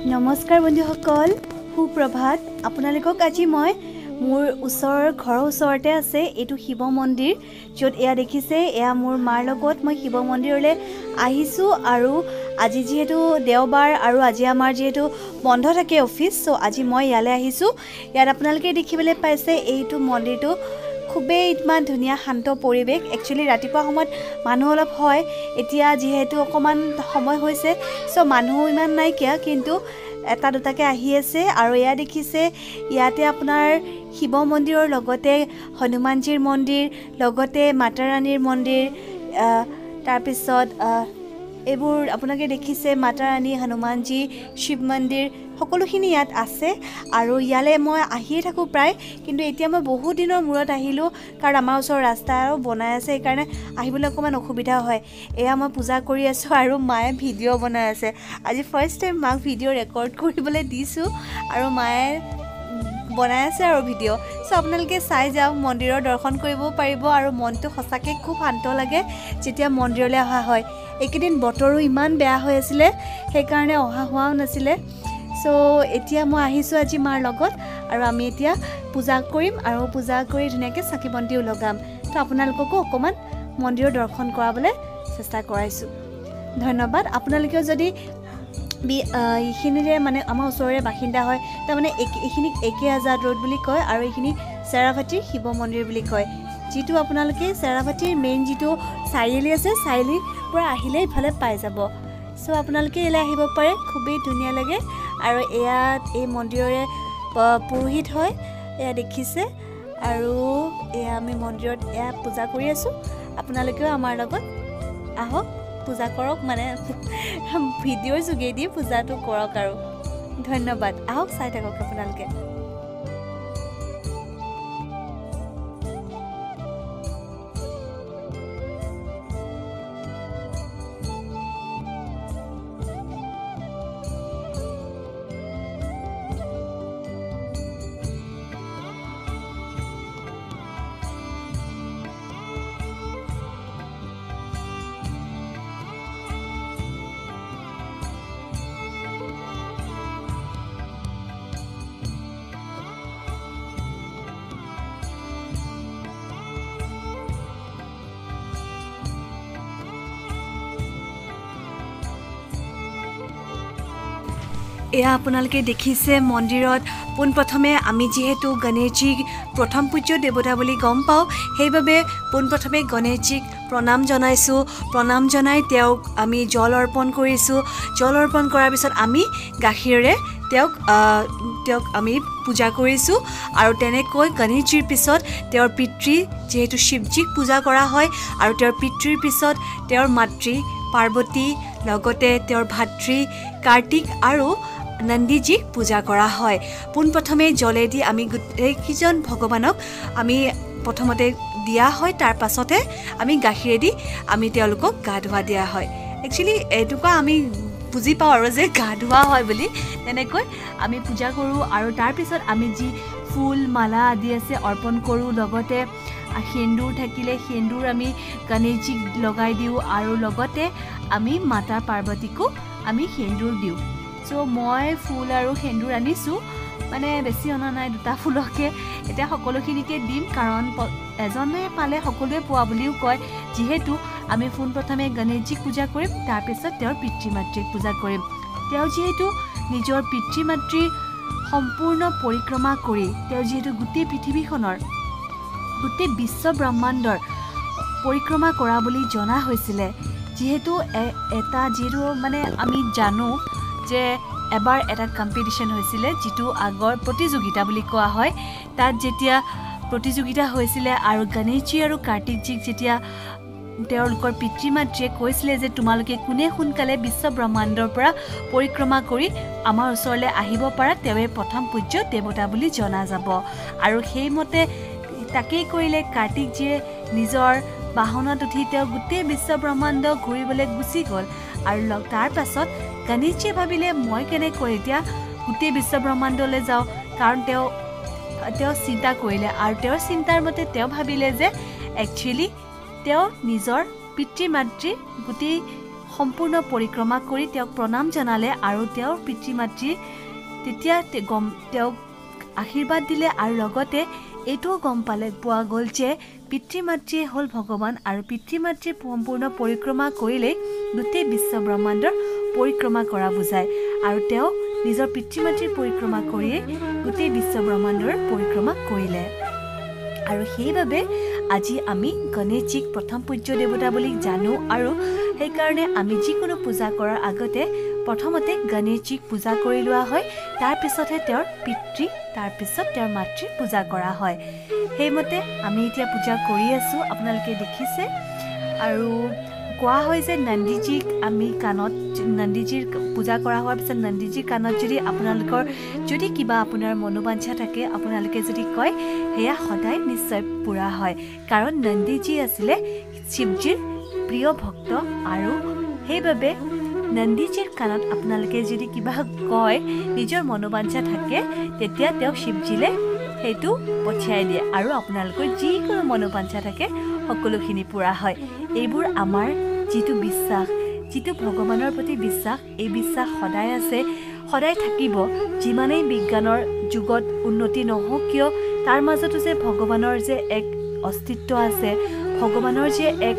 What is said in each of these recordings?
নমস্কাৰ বন্ধুসকল, সুপ্ৰভাত। আপোনালোকক আজি মই মোৰ ঘৰৰ ওচৰতে আছে এইটো শিৱ মন্দিৰ, য'ত এয়া দেখিছে এয়া মোৰ মাৰ লগত মই শিৱ মন্দিৰলৈ আহিছোঁ। আৰু আজি যিহেতু দেওবাৰ আৰু আজি আমাৰ যিহেতু বন্ধ থাকে অফিচ, চ' আজি মই ইয়ালৈ আহিছোঁ। ইয়াত আপোনালোকে দেখিবলৈ পাইছে এইটো মন্দিৰটো খুবেই ইমান ধুনীয়া শান্ত পৰিৱেশ। একচুৱেলি ৰাতিপুৱা সময়ত মানুহ অলপ হয়, এতিয়া যিহেতু অকণমান সময় হৈছে চ' মানুহ ইমান নাইকিয়া, কিন্তু এটা দুটাকৈ আহি আছে। আৰু এয়া দেখিছে ইয়াতে আপোনাৰ শিৱ মন্দিৰৰ লগতে হনুমানজীৰ মন্দিৰ, লগতে মাতা ৰাণীৰ মন্দিৰ, তাৰপিছত এইবোৰ আপোনালোকে দেখিছে মাতা ৰাণী, হনুমানজী, শিৱ মন্দিৰ সকলোখিনি ইয়াত আছে। আৰু ইয়ালৈ মই আহিয়ে থাকোঁ প্ৰায়, কিন্তু এতিয়া মই বহুত দিনৰ মূৰত আহিলোঁ, কাৰণ আমাৰ ওচৰৰ ৰাস্তাও বনাই আছে, সেইকাৰণে আহিবলৈ অকণমান অসুবিধা হয়। এয়া মই পূজা কৰি আছোঁ আৰু মায়ে ভিডিঅ' বনাই আছে। আজি ফাৰ্ষ্ট টাইম মাক ভিডিঅ' ৰেকৰ্ড কৰিবলৈ দিছোঁ আৰু মায়ে বনাই আছে আৰু ভিডিঅ'। চ' আপোনালোকে চাই যাওক, মন্দিৰৰ দৰ্শন কৰিবও পাৰিব আৰু মনটো সঁচাকৈ খুব শান্ত লাগে যেতিয়া মন্দিৰলৈ অহা হয়। এইকেইদিন বতৰো ইমান বেয়া হৈ আছিলে, সেইকাৰণে অহা হোৱাও নাছিলে। চ' এতিয়া মই আহিছোঁ আজি মাৰ লগত, আৰু আমি এতিয়া পূজা কৰিম আৰু পূজা কৰি ধুনীয়াকৈ চাকি বন্তিও লগাম। তো আপোনালোককো অকণমান মন্দিৰৰ দৰ্শন কৰাবলৈ চেষ্টা কৰাইছোঁ। ধন্যবাদ। আপোনালোকেও যদি এইখিনিৰে মানে আমাৰ ওচৰৰে বাসিন্দা হয়, তাৰমানে এইখিনিক একে আজাদ ৰোড বুলি কয় আৰু এইখিনি চেৰাভাটিৰ শিৱ মন্দিৰ বুলি কয়। যিটো আপোনালোকে চেৰাভাটিৰ মেইন যিটো চাৰিআলি আছে, চাৰিআলিৰ পৰা আহিলে ইফালে পাই যাব। চ' আপোনালোকে ইয়ালৈ আহিব পাৰে, খুবেই ধুনীয়া লাগে। আৰু এয়াত এই মন্দিৰৰে পুৰোহিত হয়, এয়া দেখিছে। আৰু এয়া আমি মন্দিৰত এয়া পূজা কৰি আছোঁ। আপোনালোকেও আমাৰ লগত আহক, পূজা কৰক, মানে ভিডিঅ'ৰ যোগেদি পূজাটো কৰক। আৰু ধন্যবাদ। আহক, চাই থাকক আপোনালোকে। এয়া আপোনালোকে দেখিছে মন্দিৰত পোনপ্ৰথমে আমি যিহেতু গণেশজীক প্ৰথম পূজ্য দেৱতা বুলি গম পাওঁ, সেইবাবে পোনপ্ৰথমে গণেশজীক প্ৰণাম জনাইছোঁ। প্ৰণাম জনাই তেওঁক আমি জল অৰ্পণ কৰিছোঁ। জল অৰ্পণ কৰাৰ পিছত আমি গাখীৰেৰে তেওঁক আমি পূজা কৰিছোঁ। আৰু তেনেকৈ গণেশজীৰ পিছত তেওঁৰ পিতৃ, যিহেতু শিৱজীক পূজা কৰা হয়, আৰু তেওঁৰ পিতৃৰ পিছত তেওঁৰ মাতৃ পাৰ্বতী, লগতে তেওঁৰ ভাতৃ কাৰ্তিক আৰু নন্দীজীক পূজা কৰা হয়। পোনপ্ৰথমে জলেদি আমি গোটেইকেইজন ভগৱানক আমি প্ৰথমতে দিয়া হয়, তাৰ পাছতহে আমি গাখীৰেদি আমি তেওঁলোকক গা ধোৱা দিয়া হয়। একচুৱেলি এনেকুৱা আমি বুজি পাওঁ আৰু যে গা ধোৱা হয় বুলি, তেনেকৈ আমি পূজা কৰোঁ। আৰু তাৰপিছত আমি যি ফুল মালা আদি আছে অৰ্পণ কৰোঁ। লগতে সেন্দুৰ থাকিলে সেন্দুৰ আমি গণেশজীক লগাই দিওঁ, আৰু লগতে আমি মাতা পাৰ্বতীকো আমি সেন্দুৰ দিওঁ। চ' মই ফুল আৰু সেন্দুৰ আনিছোঁ, মানে বেছি অনা নাই, 2টা ফুলকে। এতিয়া সকলোখিনিকে দিম, কাৰণ এজনে পালে সকলোৱে পোৱা বুলিও কয়। যিহেতু আমি পোনপ্ৰথমে গণেশজীক পূজা কৰিম, তাৰপিছত তেওঁৰ পিতৃ মাতৃক পূজা কৰিম। তেওঁ যিহেতু নিজৰ পিতৃ মাতৃৰ সম্পূৰ্ণ পৰিক্ৰমা কৰি, তেওঁ যিহেতু গোটেই পৃথিৱীখনৰ, গোটেই বিশ্ব ব্ৰহ্মাণ্ডৰ পৰিক্ৰমা কৰা বুলি জনা হৈছিলে। যিহেতু যিহেতু মানে আমি জানো যে এবাৰ এটা কম্পিটিশ্যন হৈছিলে, যিটো আগৰ প্ৰতিযোগিতা বুলি কোৱা হয়। তাত যেতিয়া প্ৰতিযোগিতা হৈছিলে আৰু গণেশজী আৰু কাৰ্তিকজীক যেতিয়া তেওঁলোকৰ পিতৃ মাতৃয়ে কৈছিলে যে তোমালোকে কোনে সোনকালে বিশ্ব ব্ৰহ্মাণ্ডৰ পৰা পৰিক্ৰমা কৰি আমাৰ ওচৰলৈ আহিব পাৰা, তেওঁৱে প্ৰথম পূজ্য দেৱতা বুলি জনা যাব। আৰু সেইমতে তাকেই কৰিলে। কাৰ্তিকজীয়ে নিজৰ বাহনত উঠি তেওঁ গোটেই বিশ্ব ব্ৰহ্মাণ্ড ঘূৰিবলৈ গুচি গ'ল। আৰু তাৰ পাছত গণেশজীয়ে ভাবিলে মই কেনেকৈ এতিয়া গোটেই বিশ্ব ব্ৰহ্মাণ্ডলৈ যাওঁ, কাৰণ তেওঁ চিন্তা কৰিলে। আৰু তেওঁৰ চিন্তাৰ মতে তেওঁ ভাবিলে যে একচুৱেলি তেওঁ নিজৰ পিতৃ মাতৃৰ গোটেই সম্পূৰ্ণ পৰিক্ৰমা কৰি তেওঁক প্ৰণাম জনালে আৰু তেওঁৰ পিতৃ মাতৃ তেতিয়া তেওঁক আশীৰ্বাদ দিলে আৰু লগতে এইটোও গম পোৱা গ'ল যে পিতৃ মাতৃয়ে হ'ল ভগৱান আৰু পিতৃ মাতৃৰ সম্পূৰ্ণ পৰিক্ৰমা কৰিলে গোটেই বিশ্ব ব্ৰহ্মাণ্ডৰ পৰিক্ৰমা কৰা বুজায় আৰু তেওঁ নিজৰ পিতৃ মাতৃৰ পৰিক্ৰমা কৰিয়ে গোটেই বিশ্ব ব্ৰহ্মাণ্ডৰ পৰিক্ৰমা কৰিলে আৰু সেইবাবে আজি আমি গণেশজীক প্ৰথম পূজ্য দেৱতা বুলি জানো আৰু সেইকাৰণে আমি যিকোনো পূজা কৰাৰ আগতে প্ৰথমতে গণেশজীক পূজা কৰি লোৱা হয় তাৰ পিছতহে তেওঁৰ পিতৃ তাৰ পিছত তেওঁৰ মাতৃৰ পূজা কৰা হয় সেইমতে আমি এতিয়া পূজা কৰি আছোঁ আপোনালোকে দেখিছে আৰু কোৱা হয় যে নন্দীজীক আমি কাণত নন্দীজীৰ পূজা কৰা হোৱাৰ পিছত নন্দীজীৰ কাণত যদি আপোনালোকৰ যদি কিবা আপোনাৰ মনোবাঞ্ছা থাকে আপোনালোকে যদি কয় সেয়া সদায় নিশ্চয় পূৰা হয় কাৰণ নন্দীজী আছিলে শিৱজীৰ প্ৰিয় ভক্ত আৰু সেইবাবে নন্দীজীৰ কাণত আপোনালোকে যদি কিবা কয় নিজৰ মনোবাঞ্ছা থাকে তেতিয়া তেওঁ শিৱজীলে সেইটো পঠিয়াই দিয়ে আৰু আপোনালোকৰ যিকোনো মনোবাঞ্ছা থাকে সকলোখিনি পূৰা হয় এইবোৰ আমাৰ যিটো বিশ্বাস যিটো ভগৱানৰ প্ৰতি বিশ্বাস এই বিশ্বাস সদায় আছে সদায় থাকিব যিমানেই বিজ্ঞানৰ যুগত উন্নতি নহওক কিয় তাৰ মাজতো যে ভগৱানৰ যে এক অস্তিত্ব আছে ভগৱানৰ যে এক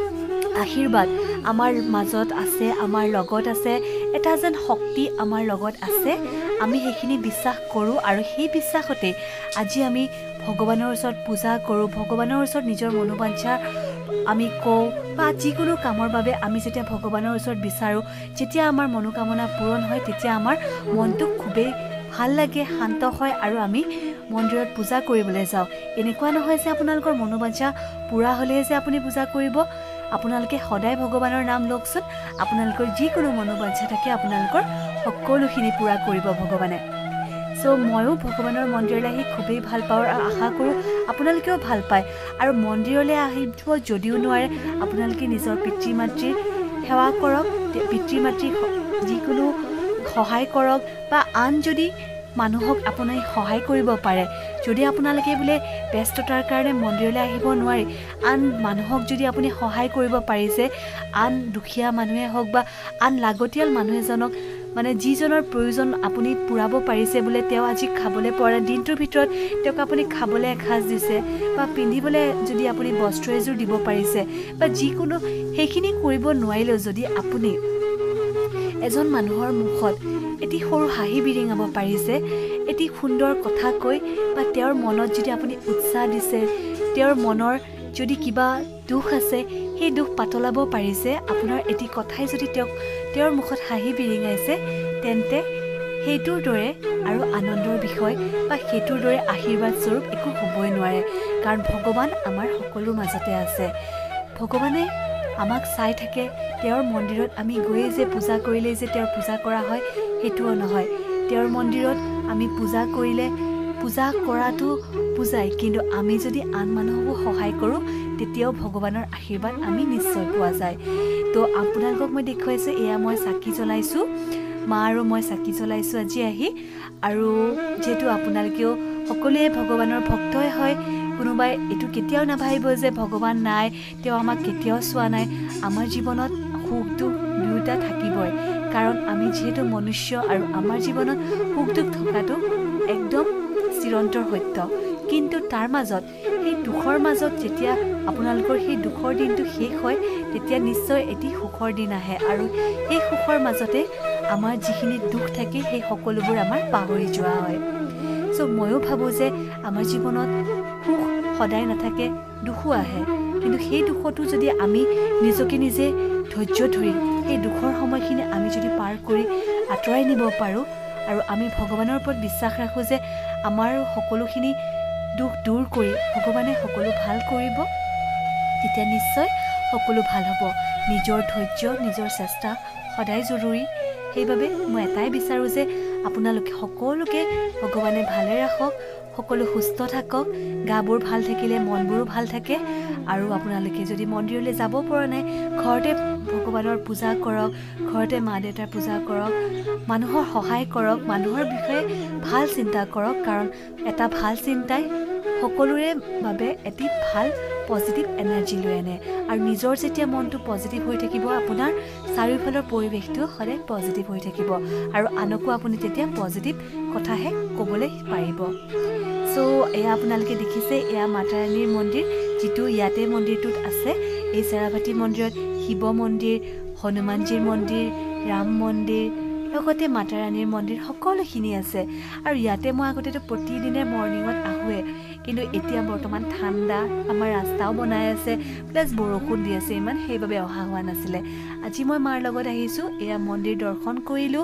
আশীৰ্বাদ আমাৰ মাজত আছে আমাৰ লগত আছে এটা যেন শক্তি আমাৰ লগত আছে আমি সেইখিনি বিশ্বাস কৰোঁ আৰু সেই বিশ্বাসতে আজি আমি ভগৱানৰ ওচৰত পূজা কৰোঁ ভগৱানৰ ওচৰত নিজৰ মনোবাঞ্ছা আমি কওঁ বা যিকোনো কামৰ বাবে আমি যেতিয়া ভগৱানৰ ওচৰত বিচাৰোঁ যেতিয়া আমাৰ মনোকামনা পূৰণ হয় তেতিয়া আমাৰ মনটো খুবেই ভাল লাগে শান্ত হয় আৰু আমি মন্দিৰত পূজা কৰিবলৈ যাওঁ এনেকুৱা নহয় যে আপোনালোকৰ মনোবাঞ্ছা পূৰা হ'লেহে যে আপুনি পূজা কৰিব আপোনালোকে সদায় ভগৱানৰ নাম লওকচোন আপোনালোকৰ যিকোনো মনোবাঞ্ছা থাকে আপোনালোকৰ সকলোখিনি পূৰা কৰিব ভগৱানে চ' ময়ো ভগৱানৰ মন্দিৰলৈ আহি খুবেই ভাল পাওঁ আৰু আশা কৰোঁ আপোনালোকেও ভাল পায় আৰু মন্দিৰলৈ আহিব যদিও নোৱাৰে আপোনালোকে নিজৰ পিতৃ মাতৃৰ সেৱা কৰক পিতৃ মাতৃক যিকোনো সহায় কৰক বা আন যদি মানুহক আপুনি সহায় কৰিব পাৰে যদি আপোনালোকে বোলে ব্যস্ততাৰ কাৰণে মন্দিৰলৈ আহিব নোৱাৰি আন মানুহক যদি আপুনি সহায় কৰিব পাৰিছে আন দুখীয়া মানুহে হওক বা আন লাগতিয়াল মানুহ এজনক মানে যিজনৰ প্ৰয়োজন আপুনি পূৰাব পাৰিছে বোলে তেওঁ আজি খাবলৈ পৰা দিনটোৰ ভিতৰত তেওঁক আপুনি খাবলৈ এসাঁজ দিছে বা পিন্ধিবলৈ যদি আপুনি বস্ত্ৰ এযোৰ দিব পাৰিছে বা যিকোনো সেইখিনি কৰিব নোৱাৰিলেও যদি আপুনি এজন মানুহৰ মুখত এটি সৰু হাঁহি বিৰিঙাব পাৰিছে এটি সুন্দৰ কথা কৈ বা তেওঁৰ মনত যদি আপুনি উৎসাহ দিছে তেওঁৰ মনৰ যদি কিবা দুখ আছে সেই দুখ পাতলাব পাৰিছে আপোনাৰ এটি কথাই যদি তেওঁৰ মুখত হাঁহি বিৰিঙাইছে তেন্তে সেইটোৰ দৰে আৰু আনন্দৰ বিষয় বা সেইটোৰ দৰে আশীৰ্বাদ স্বৰূপ একো হ'বই নোৱাৰে কাৰণ ভগৱান আমাৰ সকলো মাজতে আছে ভগৱানে আমাক চাই থাকে তেওঁৰ মন্দিৰত আমি গৈয়ে যে পূজা কৰিলেই যে তেওঁৰ পূজা কৰা হয় সেইটোও নহয় তেওঁৰ মন্দিৰত আমি পূজা কৰিলে পূজা কৰাটো পূজাই কিন্তু আমি যদি আন মানুহকো সহায় কৰোঁ তেতিয়াও ভগৱানৰ আশীৰ্বাদ আমি নিশ্চয় পোৱা যায় তো আপোনালোকক মই দেখুৱাইছোঁ এয়া মই চাকি জ্বলাইছোঁ মা আৰু মই চাকি জ্বলাইছোঁ আজি আহি আৰু যিহেতু আপোনালোকেও সকলোৱে ভগৱানৰ ভক্তই হয় কোনোবাই এইটো কেতিয়াও নাভাবিব যে ভগৱান নাই তেওঁ আমাক কেতিয়াও চোৱা নাই আমাৰ জীৱনত সুখ দুখ দুয়োটা থাকিবই কাৰণ আমি যিহেতু মনুষ্য আৰু আমাৰ জীৱনত সুখ দুখ থকাটো একদম চিৰন্তৰ সত্য কিন্তু তাৰ মাজত সেই দুখৰ মাজত যেতিয়া আপোনালোকৰ সেই দুখৰ দিনটো শেষ হয় তেতিয়া নিশ্চয় এটি সুখৰ দিন আহে আৰু সেই সুখৰ মাজতে আমাৰ যিখিনি দুখ থাকে সেই সকলোবোৰ আমাৰ পাহৰি যোৱা হয় চ' ময়ো ভাবোঁ যে আমাৰ জীৱনত সুখ সদায় নাথাকে দুখো আহে কিন্তু সেই দুখতো যদি আমি নিজকে নিজে ধৈৰ্য ধৰি সেই দুখৰ সময়খিনি আমি যদি পাৰ কৰি আঁতৰাই নিব পাৰোঁ আৰু আমি ভগৱানৰ ওপৰত বিশ্বাস ৰাখোঁ যে আমাৰ সকলোখিনি দুখ দূৰ কৰি ভগৱানে সকলো ভাল কৰিব তেতিয়া নিশ্চয় সকলো ভাল হ'ব নিজৰ ধৈৰ্য নিজৰ চেষ্টা সদায় জৰুৰী সেইবাবে মই এটাই বিচাৰোঁ যে আপোনালোকে সকলোকে ভগৱানে ভালে ৰাখক সকলো সুস্থ থাকক গাবোৰ ভাল থাকিলে মনবোৰো ভাল থাকে আৰু আপোনালোকে যদি মন্দিৰলৈ যাব পৰা নাই ঘৰতে ভগৱানৰ পূজা কৰক ঘৰতে মা দেউতাৰ পূজা কৰক মানুহৰ সহায় কৰক মানুহৰ বিষয়ে ভাল চিন্তা কৰক কাৰণ এটা ভাল চিন্তাই সকলোৰে বাবে এটি ভাল পজিটিভ এনাৰ্জি লৈ আনে আৰু নিজৰ যেতিয়া মনটো পজিটিভ হৈ থাকিব আপোনাৰ চাৰিওফালৰ পৰিৱেশটো সদায় পজিটিভ হৈ থাকিব আৰু আনকো আপুনি তেতিয়া পজিটিভ কথাহে ক'বলৈ পাৰিব সো এয়া আপোনালোকে দেখিছে এয়া মাতা ৰাণীৰ মন্দিৰ যিটো ইয়াতে মন্দিৰটোত আছে এই চেৰাবাটি মন্দিৰত শিৱ মন্দিৰ হনুমানজীৰ মন্দিৰ ৰাম মন্দিৰ লগতে মাতা ৰাণীৰ মন্দিৰ সকলোখিনি আছে আৰু ইয়াতে মই আগতেতো প্ৰতিদিনে মৰ্ণিঙত আহোৱে কিন্তু এতিয়া বৰ্তমান ঠাণ্ডা আমাৰ ৰাস্তাও বনাই আছে প্লাছ বৰষুণ দি আছে ইমান সেইবাবে অহা হোৱা নাছিলে আজি মই মাৰ লগত আহিছোঁ এয়া মন্দিৰ দৰ্শন কৰিলোঁ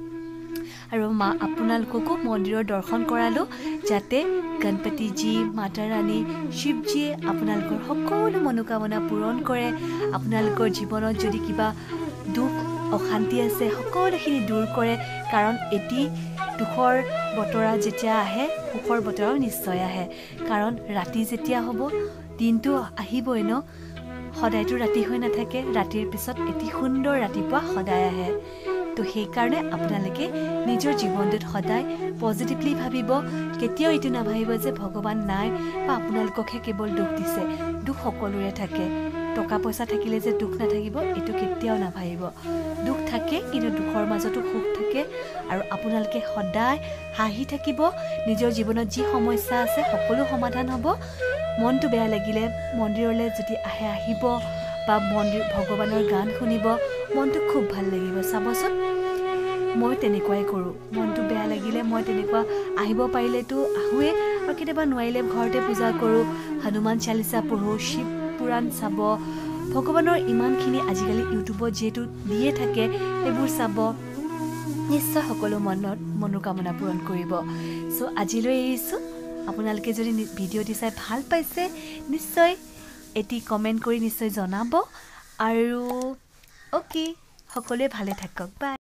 আৰু মা আপোনালোককো মন্দিৰৰ দৰ্শন কৰালোঁ যাতে গণপতিজী মাতা ৰাণী শিৱজীয়ে আপোনালোকৰ সকলো মনোকামনা পূৰণ কৰে আপোনালোকৰ জীৱনত যদি কিবা দুখ অশান্তি আছে সকলোখিনি দূৰ কৰে কাৰণ এটি দুখৰ বতৰা যেতিয়া আহে সুখৰ বতৰাও নিশ্চয় আহে কাৰণ ৰাতি যেতিয়া হ'ব দিনটো আহিবই ন সদায়তো ৰাতি হৈ নাথাকে ৰাতিৰ পিছত এটি সুন্দৰ ৰাতিপুৱা সদায় আহে তো সেইকাৰণে আপোনালোকে নিজৰ জীৱনটোত সদায় পজিটিভলি ভাবিব কেতিয়াও এইটো নাভাবিব যে ভগৱান নাই বা আপোনালোককহে কেৱল দুখ দিছে দুখ সকলোৰে থাকে টকা পইচা থাকিলে যে দুখ নাথাকিব এইটো কেতিয়াও নাভাবিব দুখ থাকে কিন্তু দুখৰ মাজতো সুখ থাকে আৰু আপোনালোকে সদায় হাঁহি থাকিব নিজৰ জীৱনত যি সমস্যা আছে সকলো সমাধান হ'ব মনটো বেয়া লাগিলে মন্দিৰলৈ যদি আহিব বা মন্দিৰ ভগৱানৰ গান শুনিব মনটো খুব ভাল লাগিব চাবচোন মই তেনেকুৱাই কৰোঁ মনটো বেয়া লাগিলে মই তেনেকুৱা আহিব পাৰিলেতো আহোৱে আৰু কেতিয়াবা নোৱাৰিলে ঘৰতে পূজা কৰোঁ হনুমান চালিচা পঢ়োঁ শিৱ পুৰাণ চাব ভগৱানৰ ইমানখিনি আজিকালি ইউটিউবত যিহেতু দিয়ে থাকে এইবোৰ চাব নিশ্চয় সকলো মনোকামনা পূৰণ কৰিব চ' আজিলৈ এৰিছোঁ আপোনালোকে যদি ভিডিঅ'টি চাই ভাল পাইছে নিশ্চয় এটি কমেণ্ট কৰি নিশ্চয় জনাব আৰু অ'কে সকলোৱে ভালে থাকক বাই